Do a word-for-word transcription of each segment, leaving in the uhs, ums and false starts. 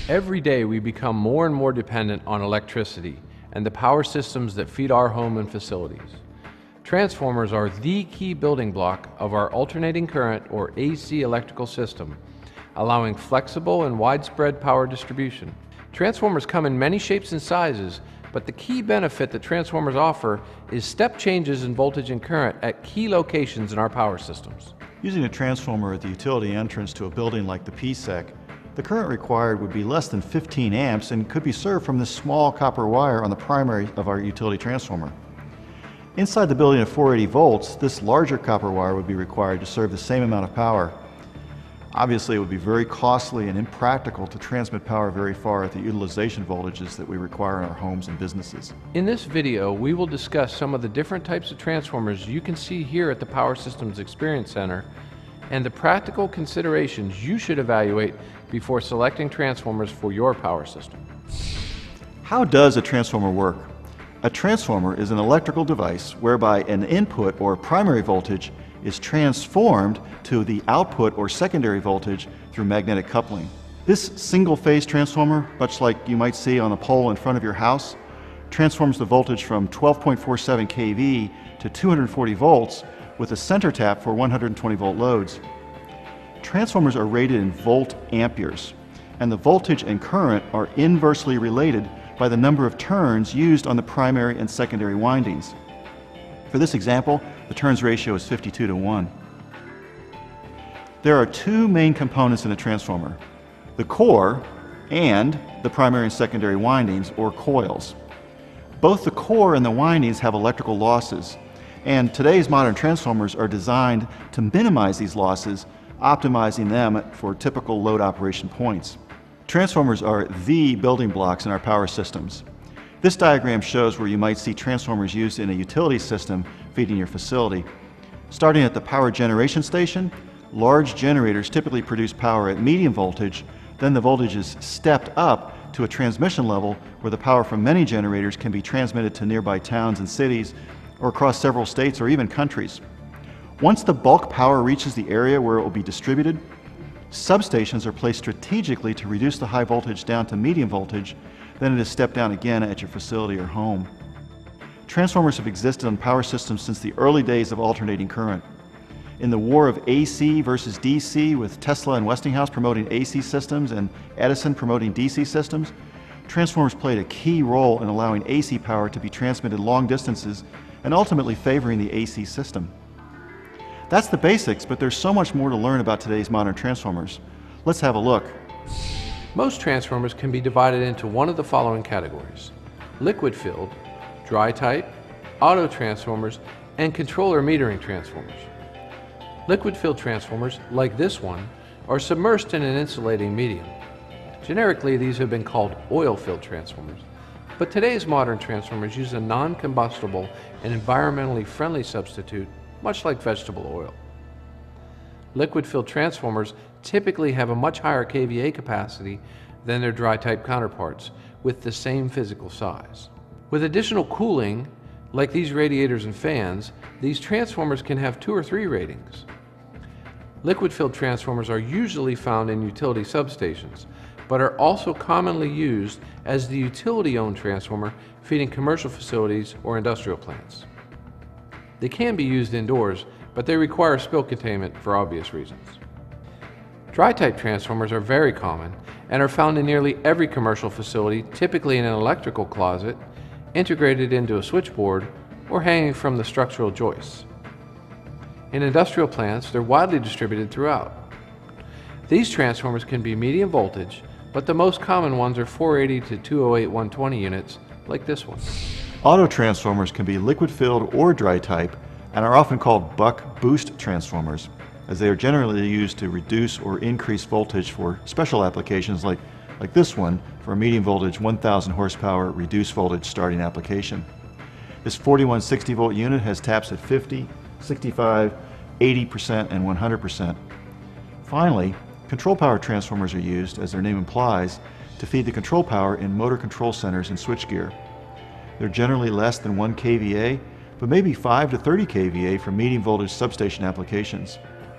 Every day we become more and more dependent on electricity and the power systems that feed our home and facilities. Transformers are the key building block of our alternating current or A C electrical system, allowing flexible and widespread power distribution. Transformers come in many shapes and sizes, but the key benefit that transformers offer is step changes in voltage and current at key locations in our power systems. Using a transformer at the utility entrance to a building like the P S E C, the current required would be less than fifteen amps and could be served from this small copper wire on the primary of our utility transformer. Inside the building at four hundred eighty volts, this larger copper wire would be required to serve the same amount of power. Obviously, it would be very costly and impractical to transmit power very far at the utilization voltages that we require in our homes and businesses. In this video, we will discuss some of the different types of transformers you can see here at the Power Systems Experience Center and the practical considerations you should evaluate before selecting transformers for your power system. How does a transformer work? A transformer is an electrical device whereby an input or primary voltage is transformed to the output or secondary voltage through magnetic coupling. This single-phase transformer, much like you might see on a pole in front of your house, transforms the voltage from twelve point four seven k V to two hundred forty volts with a center tap for one hundred twenty volt loads. Transformers are rated in volt amperes, and the voltage and current are inversely related by the number of turns used on the primary and secondary windings. For this example, the turns ratio is fifty-two to one. There are two main components in a transformer: the core and the primary and secondary windings, or coils. Both the core and the windings have electrical losses, and today's modern transformers are designed to minimize these losses, optimizing them for typical load operation points. Transformers are the building blocks in our power systems. This diagram shows where you might see transformers used in a utility system feeding your facility. Starting at the power generation station, large generators typically produce power at medium voltage, then the voltage is stepped up to a transmission level where the power from many generators can be transmitted to nearby towns and cities or across several states or even countries. Once the bulk power reaches the area where it will be distributed, substations are placed strategically to reduce the high voltage down to medium voltage, then it is stepped down again at your facility or home. Transformers have existed on power systems since the early days of alternating current. In the war of A C versus D C, with Tesla and Westinghouse promoting A C systems and Edison promoting D C systems, transformers played a key role in allowing A C power to be transmitted long distances and ultimately favoring the A C system. That's the basics, but there's so much more to learn about today's modern transformers. Let's have a look. Most transformers can be divided into one of the following categories: liquid-filled, dry-type, auto transformers, and controller metering transformers. Liquid-filled transformers, like this one, are submersed in an insulating medium. Generically, these have been called oil-filled transformers, but today's modern transformers use a non-combustible and environmentally friendly substitute, much like vegetable oil. Liquid-filled transformers typically have a much higher K V A capacity than their dry-type counterparts with the same physical size. With additional cooling, like these radiators and fans, these transformers can have two or three ratings. Liquid-filled transformers are usually found in utility substations, but are also commonly used as the utility-owned transformer feeding commercial facilities or industrial plants. They can be used indoors, but they require spill containment for obvious reasons. Dry-type transformers are very common and are found in nearly every commercial facility, typically in an electrical closet, integrated into a switchboard, or hanging from the structural joists. In industrial plants, they're widely distributed throughout. These transformers can be medium voltage, but the most common ones are four eighty to two oh eight one twenty units, like this one. Auto transformers can be liquid-filled or dry-type and are often called buck-boost transformers, as they are generally used to reduce or increase voltage for special applications like, like this one for a medium voltage one thousand horsepower reduced voltage starting application. This forty-one sixty volt unit has taps at fifty, sixty-five, eighty percent, and one hundred percent. Finally, control power transformers are used, as their name implies, to feed the control power in motor control centers and switchgear. They're generally less than one K V A, but maybe five to thirty K V A for medium voltage substation applications.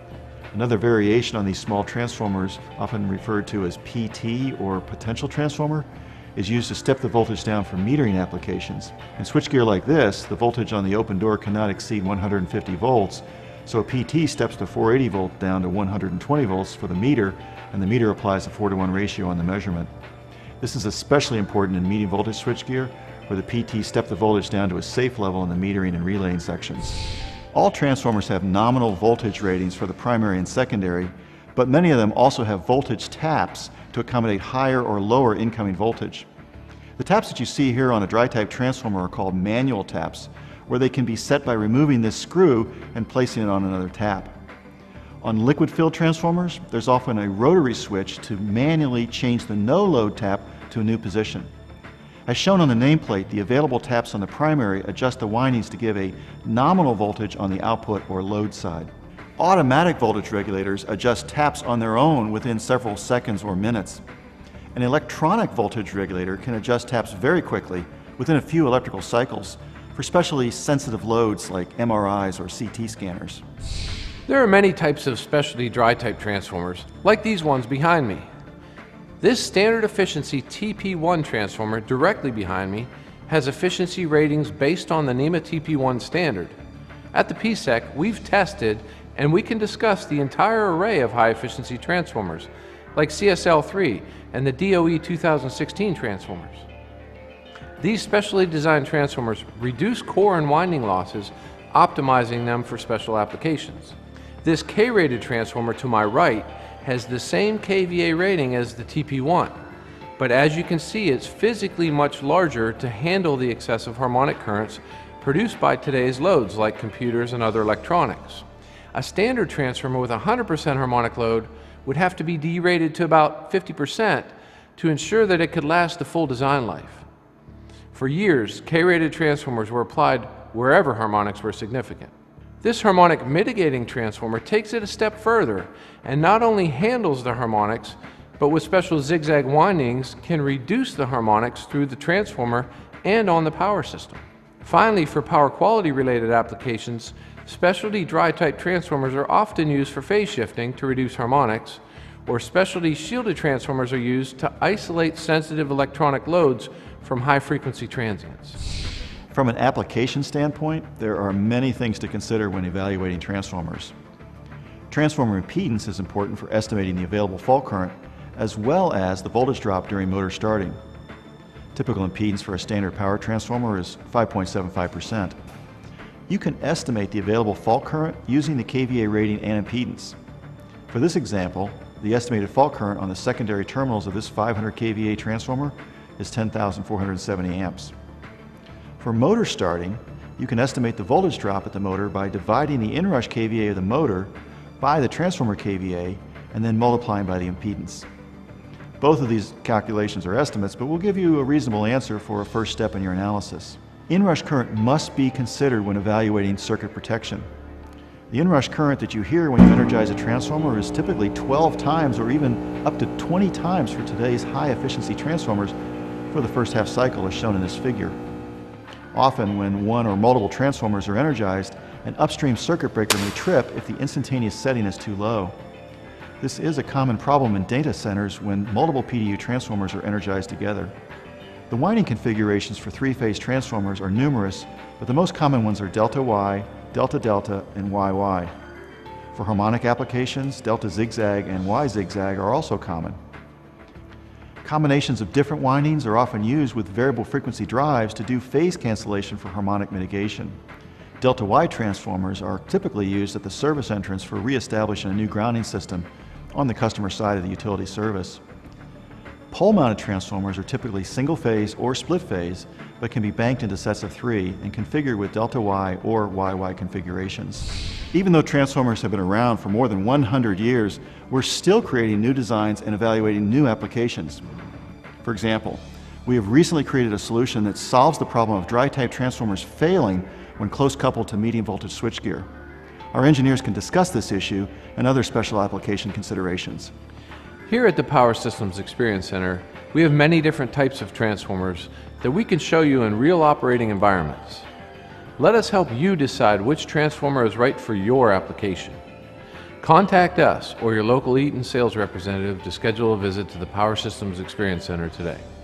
Another variation on these small transformers, often referred to as P T or potential transformer, is used to step the voltage down for metering applications. In switchgear like this, the voltage on the open door cannot exceed one hundred fifty volts, so a P T steps the four hundred eighty volt down to one hundred twenty volts for the meter, and the meter applies a four to one ratio on the measurement. This is especially important in medium voltage switchgear, where the P T step the voltage down to a safe level in the metering and relaying sections. All transformers have nominal voltage ratings for the primary and secondary, but many of them also have voltage taps to accommodate higher or lower incoming voltage. The taps that you see here on a dry-type transformer are called manual taps, where they can be set by removing this screw and placing it on another tap. On liquid-filled transformers, there's often a rotary switch to manually change the no-load tap to a new position. As shown on the nameplate, the available taps on the primary adjust the windings to give a nominal voltage on the output or load side. Automatic voltage regulators adjust taps on their own within several seconds or minutes. An electronic voltage regulator can adjust taps very quickly, within a few electrical cycles, for specially sensitive loads like M R Is or C T scanners. There are many types of specialty dry-type transformers, like these ones behind me. This standard efficiency T P one transformer directly behind me has efficiency ratings based on the NEMA T P one standard. At the P S E C, we've tested and we can discuss the entire array of high-efficiency transformers, like C S L three and the D O E two thousand sixteen transformers. These specially designed transformers reduce core and winding losses, optimizing them for special applications. This K-rated transformer to my right has the same K V A rating as the T P one, but as you can see, it's physically much larger to handle the excessive harmonic currents produced by today's loads like computers and other electronics. A standard transformer with one hundred percent harmonic load would have to be derated to about fifty percent to ensure that it could last the full design life. For years, K-rated transformers were applied wherever harmonics were significant. This harmonic mitigating transformer takes it a step further and not only handles the harmonics, but with special zigzag windings can reduce the harmonics through the transformer and on the power system. Finally, for power quality related applications, specialty dry-type transformers are often used for phase shifting to reduce harmonics, or specialty shielded transformers are used to isolate sensitive electronic loads from high-frequency transients. From an application standpoint, there are many things to consider when evaluating transformers. Transformer impedance is important for estimating the available fault current, as well as the voltage drop during motor starting. Typical impedance for a standard power transformer is five point seven five percent. You can estimate the available fault current using the K V A rating and impedance. For this example, the estimated fault current on the secondary terminals of this five hundred K V A transformer is ten thousand four hundred seventy amps. For motor starting, you can estimate the voltage drop at the motor by dividing the inrush K V A of the motor by the transformer K V A and then multiplying by the impedance. Both of these calculations are estimates, but will give you a reasonable answer for a first step in your analysis. Inrush current must be considered when evaluating circuit protection. The inrush current that you hear when you energize a transformer is typically twelve times or even up to twenty times for today's high efficiency transformers for the first half cycle as shown in this figure. Often when one or multiple transformers are energized, an upstream circuit breaker may trip if the instantaneous setting is too low. This is a common problem in data centers when multiple P D U transformers are energized together. The winding configurations for three-phase transformers are numerous, but the most common ones are delta Y, delta delta, and Y Y. For harmonic applications, delta zigzag and Y zigzag are also common. Combinations of different windings are often used with variable frequency drives to do phase cancellation for harmonic mitigation. Delta Y transformers are typically used at the service entrance for re-establishing a new grounding system on the customer side of the utility service. Pole-mounted transformers are typically single-phase or split-phase, but can be banked into sets of three and configured with delta Y or Y Y configurations. Even though transformers have been around for more than one hundred years, we're still creating new designs and evaluating new applications. For example, we have recently created a solution that solves the problem of dry-type transformers failing when close coupled to medium voltage switchgear. Our engineers can discuss this issue and other special application considerations. Here at the Power Systems Experience Center, we have many different types of transformers that we can show you in real operating environments. Let us help you decide which transformer is right for your application. Contact us or your local Eaton sales representative to schedule a visit to the Power Systems Experience Center today.